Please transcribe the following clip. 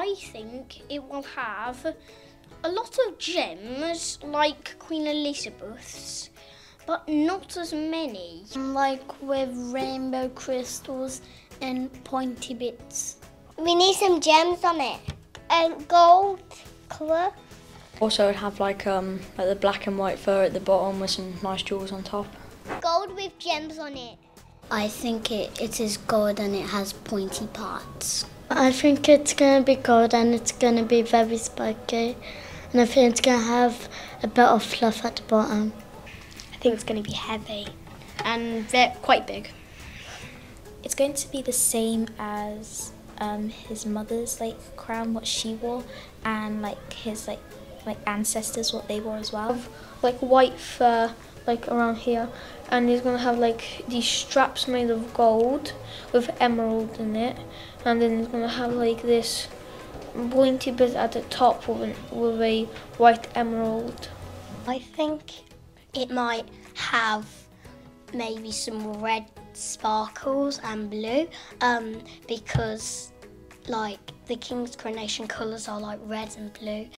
I think it will have a lot of gems like Queen Elizabeth's, but not as many. Like with rainbow crystals and pointy bits. We need some gems on it. And gold colour. Also, it'd have like the black and white fur at the bottom with some nice jewels on top. Gold with gems on it. I think it is gold and it has pointy parts. I think it's going to be gold and it's going to be very spiky. And I think it's going to have a bit of fluff at the bottom. I think it's going to be heavy and they're quite big. It's going to be the same as his mother's crown, what she wore, and his ancestors, what they wore as well. Like white fur around here, and he's gonna have these straps made of gold with emerald in it, and then he's gonna have this pointy bit at the top with a white emerald. I think it might have maybe some red sparkles and blue, because the king's coronation colours are red and blue.